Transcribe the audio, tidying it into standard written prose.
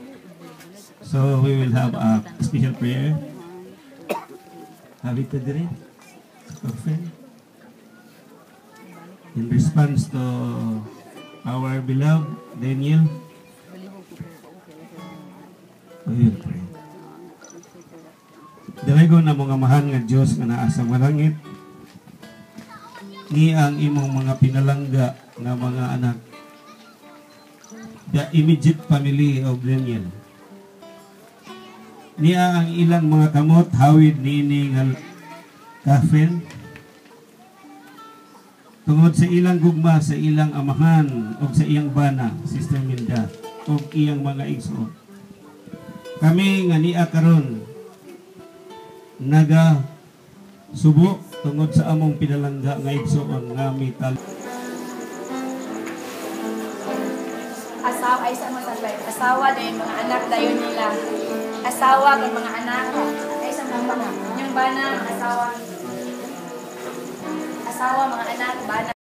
So we will have a special prayer. Habit to dire. In response to our beloved Daniel, we will pray. Dalago na mga mahal nga Diyos nga naa sa malangit, ni ang imong mga pinalangga nga mga anak, the immediate family of Daniel. Niya ang ilang mga kamot, hawid nini nga kafen, tungod sa ilang gugma, sa ilang amahan, o sa iyang bana, Sister Minda, o iyang mga igsoon. Kami nga niya karon naga subo tungod sa among pinalangga nga igsoon nga mital. Asawa ay sa mga asawa dayon mga anak dayon nila. Asawa ng mga anak ay sa mga yung bana asawa mga anak bana